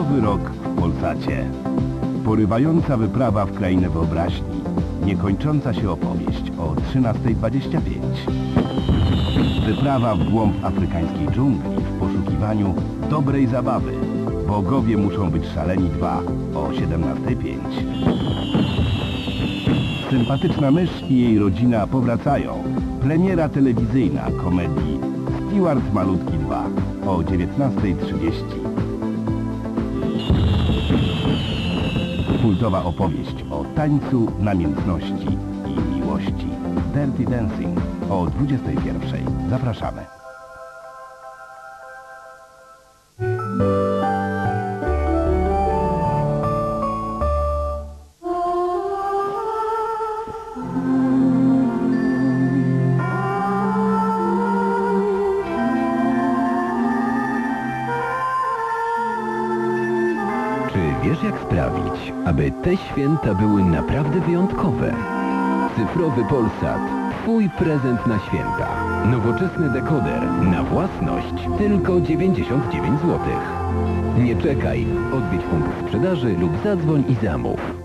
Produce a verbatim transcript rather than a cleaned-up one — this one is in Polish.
Nowy rok w Polsacie. Porywająca wyprawa w krainę wyobraźni. Niekończąca się opowieść o trzynastej dwadzieścia pięć. Wyprawa w głąb afrykańskiej dżungli w poszukiwaniu dobrej zabawy. Bogowie muszą być szaleni dwa o siedemnastej pięć. Sympatyczna mysz i jej rodzina powracają. Premiera telewizyjna komedii Stewart Malutki dwa o dziewiętnastej trzydzieści. Kultowa opowieść o tańcu, namiętności i miłości. Dirty Dancing o dwudziestej pierwszej. Zapraszamy. Czy wiesz, jak sprawić, aby te święta były naprawdę wyjątkowe? Cyfrowy Polsat. Twój prezent na święta. Nowoczesny dekoder na własność tylko dziewięćdziesiąt dziewięć złotych. Nie czekaj, odwiedź punkt sprzedaży lub zadzwoń i zamów.